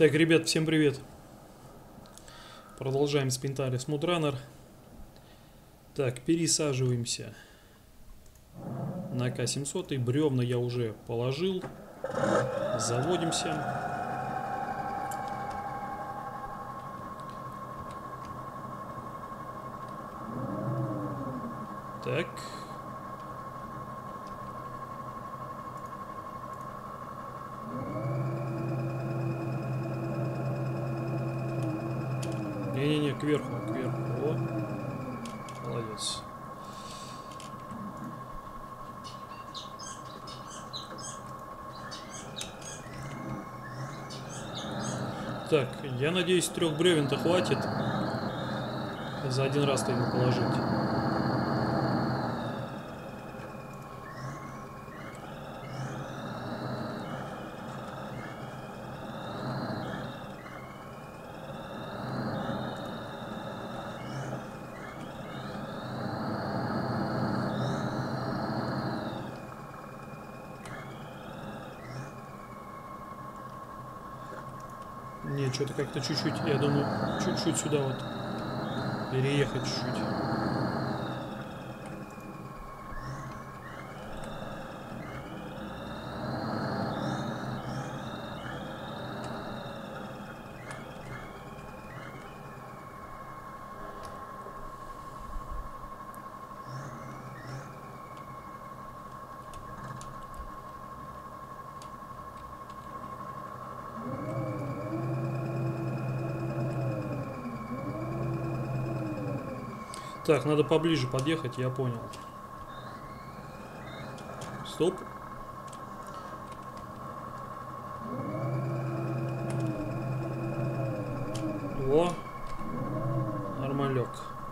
Так, ребят, всем привет. Продолжаем Spintaris Mudrunner. Так, пересаживаемся на К700. Бревна я уже положил. Заводимся. Так. Не-не-не, кверху, кверху. О, молодец. Так, я надеюсь, 3 бревен-то хватит за один раз-то ему положить. Не, что-то как-то чуть-чуть, я думаю, чуть-чуть сюда вот переехать чуть-чуть. Так, надо поближе подъехать, я понял. Стоп. Во. Нормалек.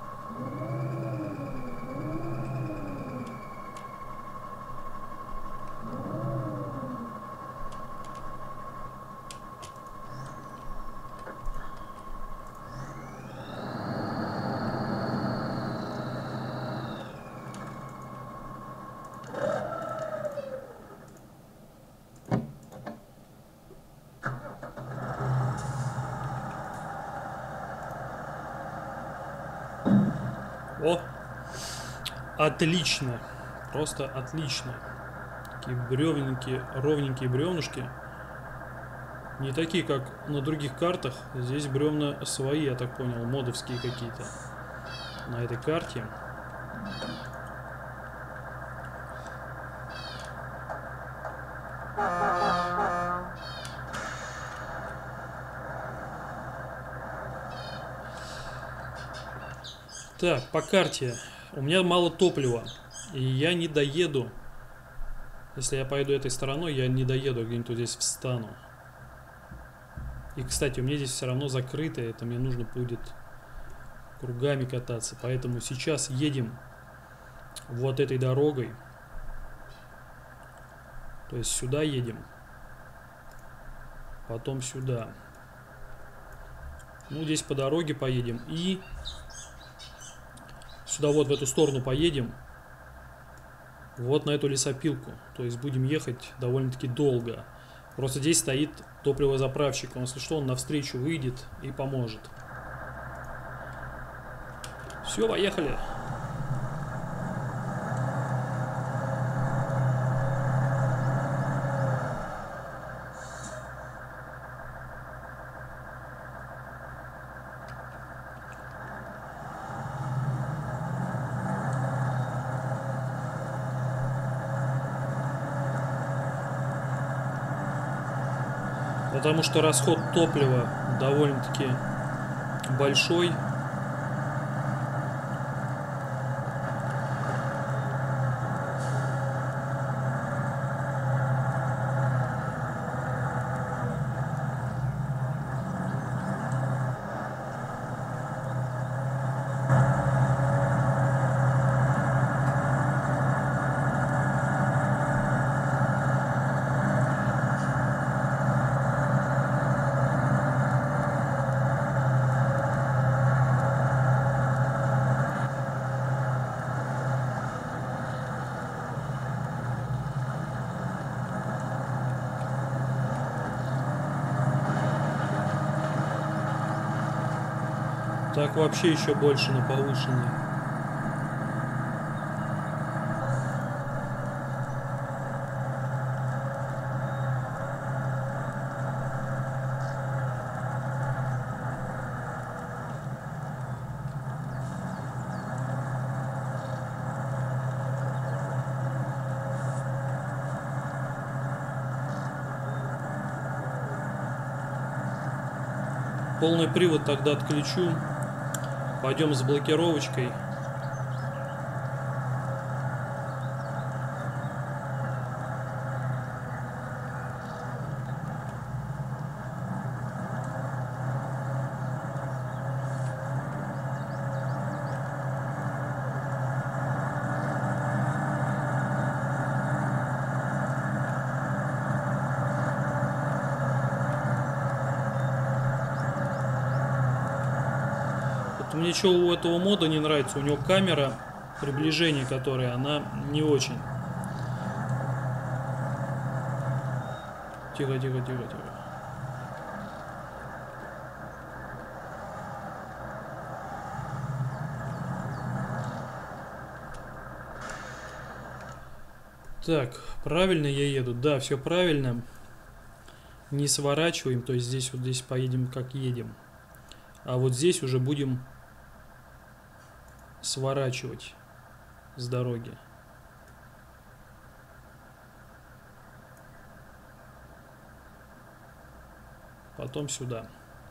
О, отлично, просто отлично. Такие бревненькие, ровненькие бревнышки. Не такие, как на других картах. Здесь бревна свои, я так понял, модовские какие-то на этой карте. Так, по карте. У меня мало топлива. И я не доеду. Если я поеду этой стороной, я не доеду, где-нибудь здесь встану. И, кстати, у меня здесь все равно закрыто. Это мне нужно будет кругами кататься. Поэтому сейчас едем вот этой дорогой. То есть сюда едем. Потом сюда. Ну, здесь по дороге поедем. И сюда вот в эту сторону поедем. Вот на эту лесопилку. То есть будем ехать довольно-таки долго. Просто здесь стоит топливозаправщик. Он, если что, он навстречу выйдет и поможет. Все, поехали. Потому что расход топлива довольно-таки большой. Так вообще еще больше на повышенной. Полный привод тогда отключу. Пойдем с блокировочкой. Мне что у этого мода не нравится, у него камера приближения, которая, она не очень. Тихо, тихо, тихо, тихо. Так, правильно я еду? Да, все правильно. Не сворачиваем, то есть здесь вот здесь поедем как едем. А вот здесь уже будем сворачивать с дороги. Потом сюда.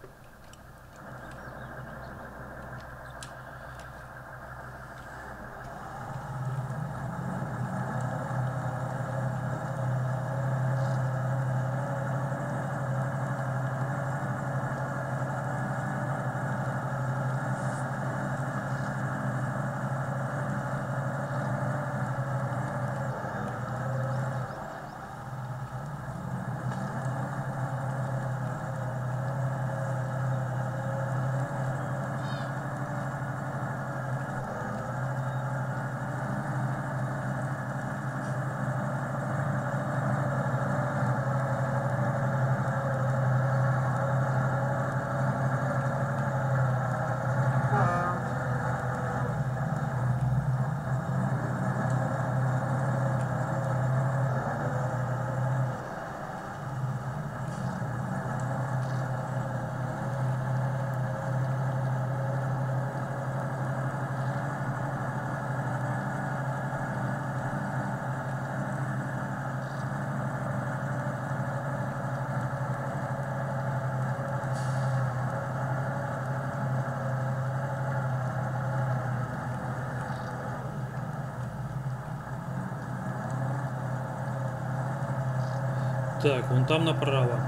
Так, вон там направо.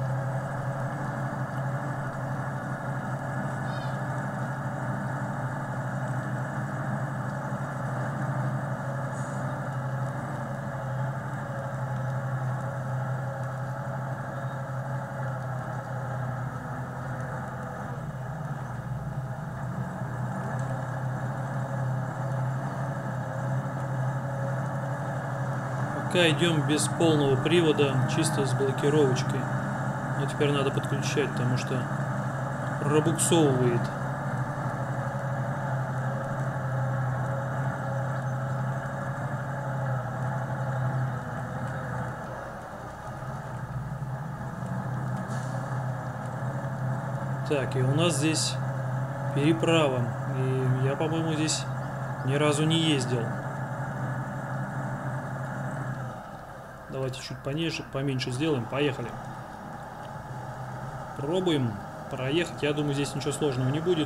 Пока идем без полного привода, чисто с блокировочкой. Но теперь надо подключать, потому что пробуксовывает. Так, и у нас здесь переправа. И я, по-моему, здесь ни разу не ездил. Давайте чуть поменьше сделаем. Поехали. Пробуем проехать. Я думаю, здесь ничего сложного не будет.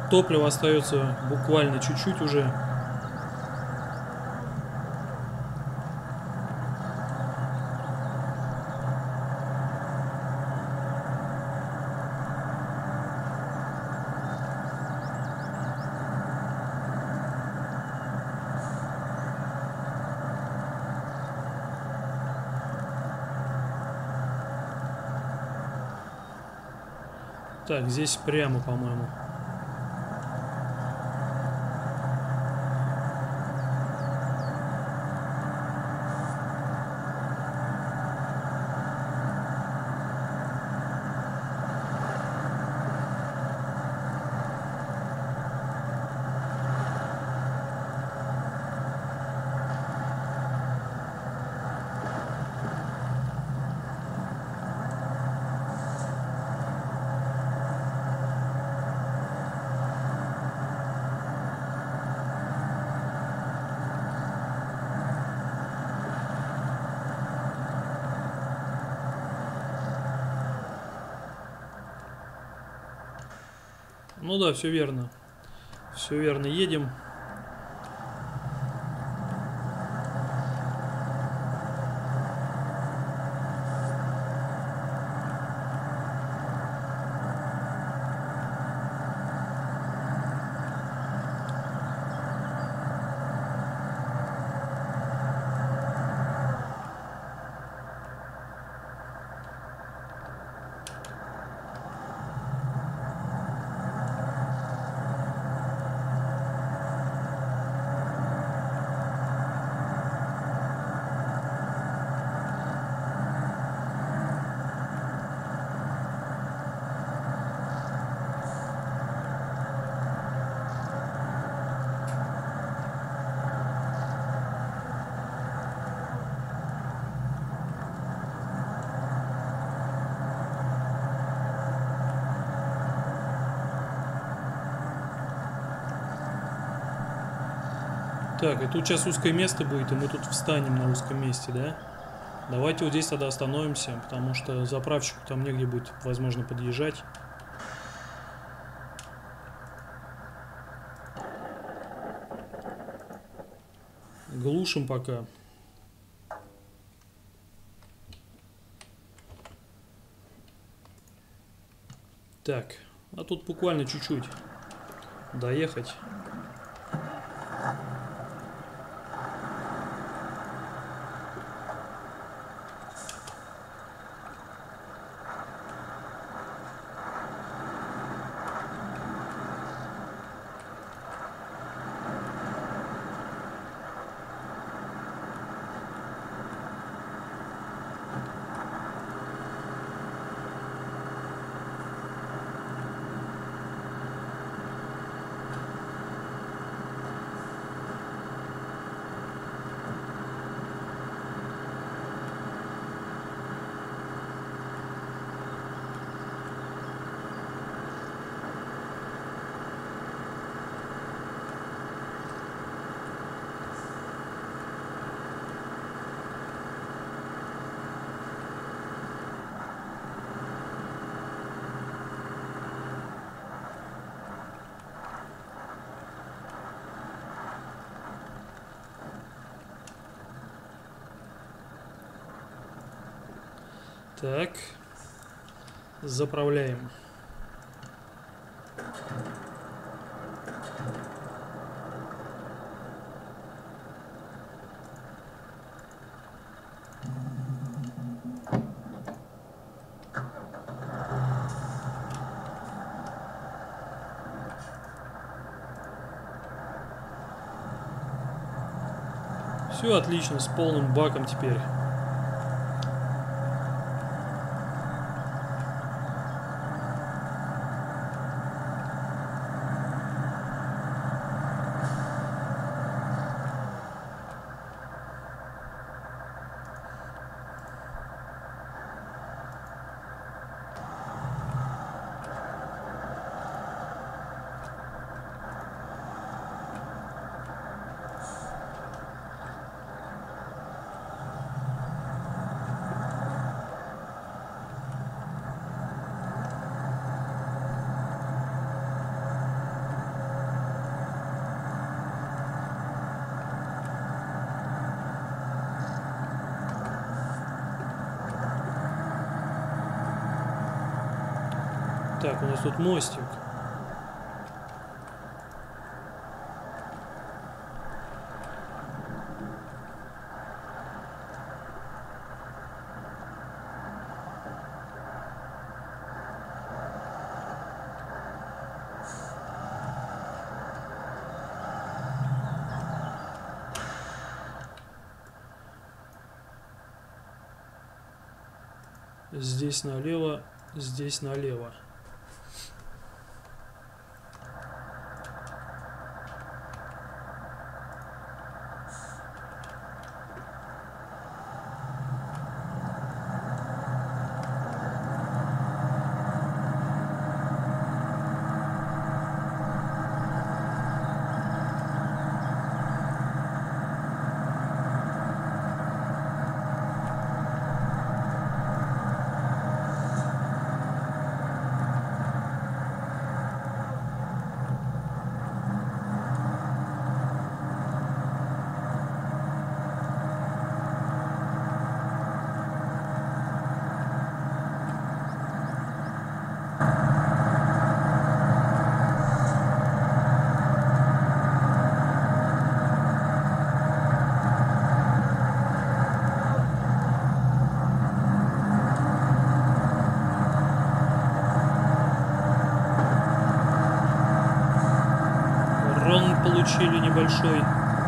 Топлива остается буквально чуть-чуть уже. Так, здесь прямо, по-моему. Ну да, все верно. Все верно, едем. Так, и тут сейчас узкое место будет, и мы тут встанем на узком месте, да? Давайте вот здесь тогда остановимся, потому что заправщику там негде будет, возможно, подъезжать. Глушим пока. Так, а тут буквально чуть-чуть доехать. Так, заправляем. Все отлично, с полным баком теперь. Так, у нас тут мостик. Здесь налево, здесь налево. Урон получили небольшой.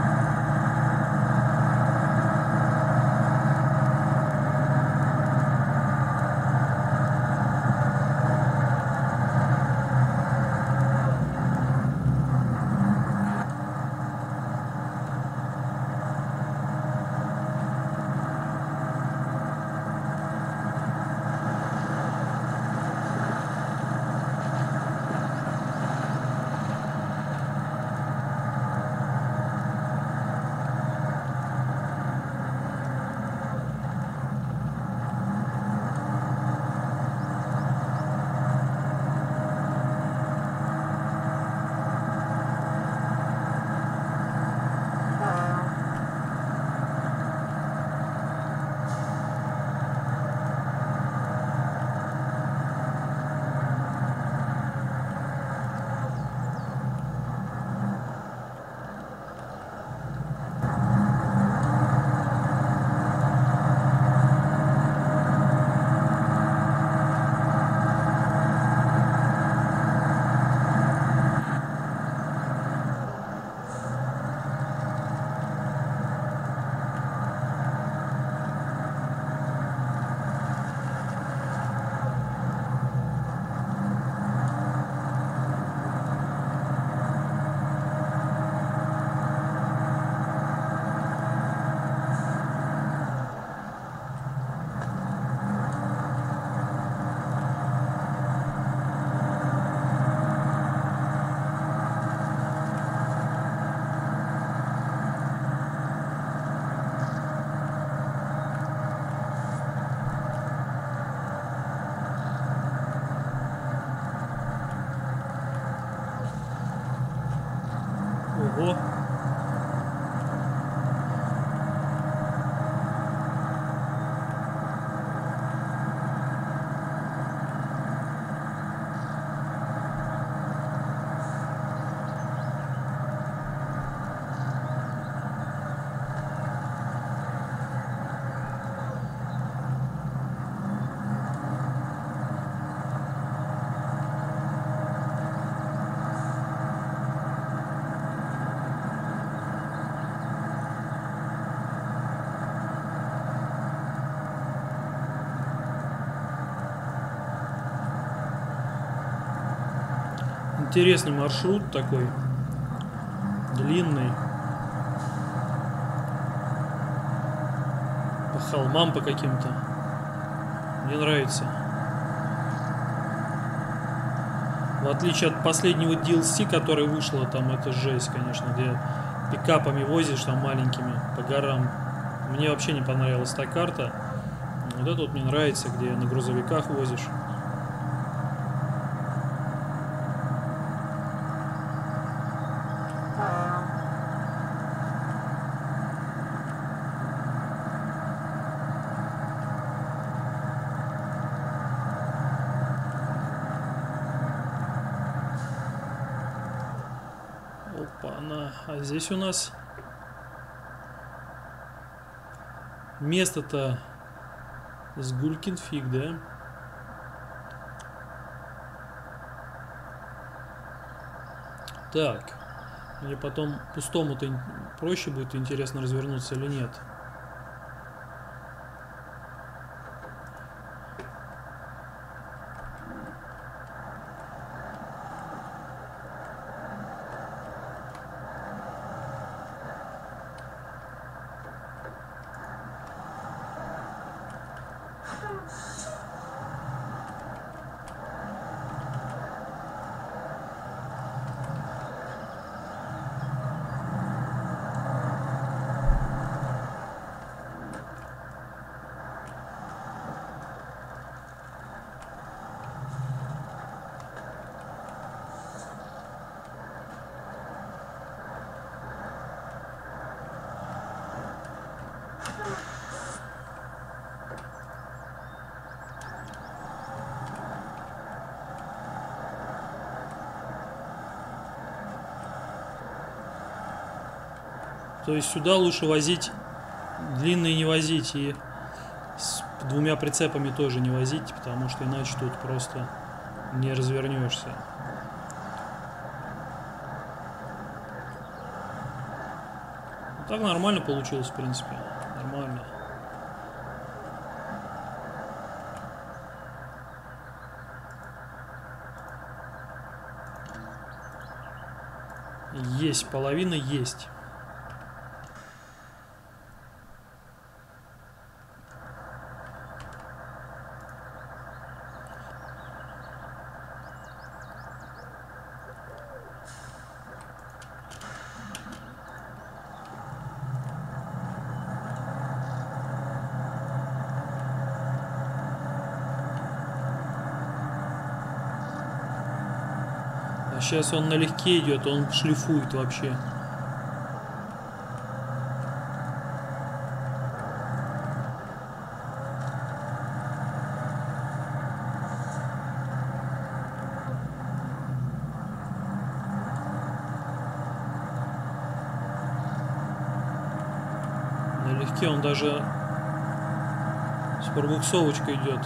Ого. Интересный маршрут такой, длинный, по холмам по каким-то. Мне нравится. В отличие от последнего DLC, который вышло, там это жесть, конечно, где пикапами возишь там маленькими по горам. Мне вообще не понравилась та карта. Вот это вот мне нравится, где на грузовиках возишь. Опа-на. А здесь у нас место-то с гулькин фиг, да? Так. Мне потом пустому-то проще будет, интересно, развернуться или нет. То есть сюда лучше возить, длинные не возить, и с двумя прицепами тоже не возить, потому что иначе тут просто не развернешься. Так нормально получилось, в принципе. Нормально. Есть, половина есть. Сейчас он налегке идет, он шлифует вообще. Налегке он даже с пробуксовочкой идет.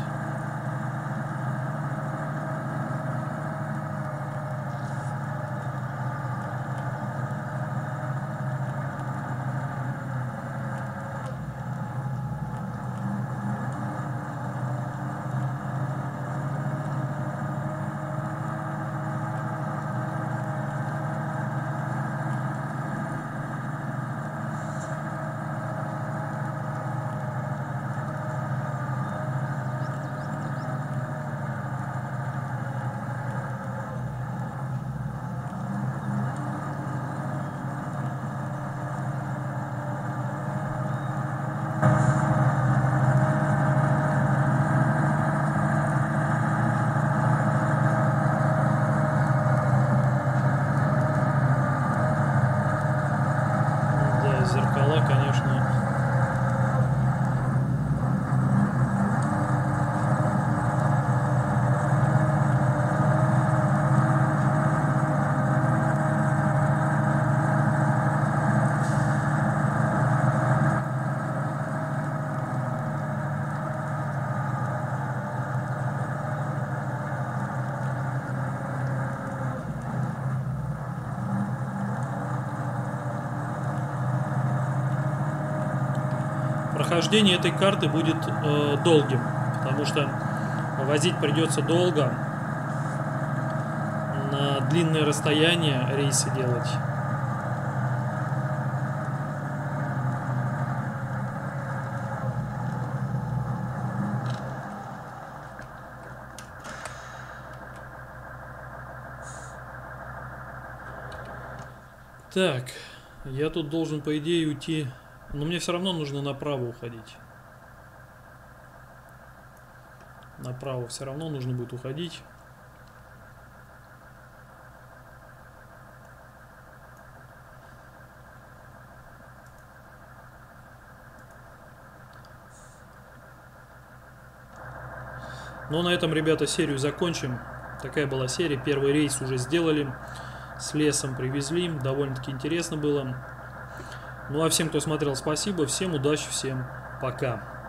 Зеркала, конечно. Прохождение этой карты будет долгим, потому что возить придется долго, на длинные расстояния рейсы делать. Так, я тут должен, по идее, уйти. Но мне все равно нужно направо уходить. Направо все равно нужно будет уходить. Но на этом, ребята, серию закончим. Такая была серия. Первый рейс уже сделали. с лесом привезли. Довольно-таки интересно было. Ну а всем, кто смотрел, спасибо. Всем удачи, всем пока.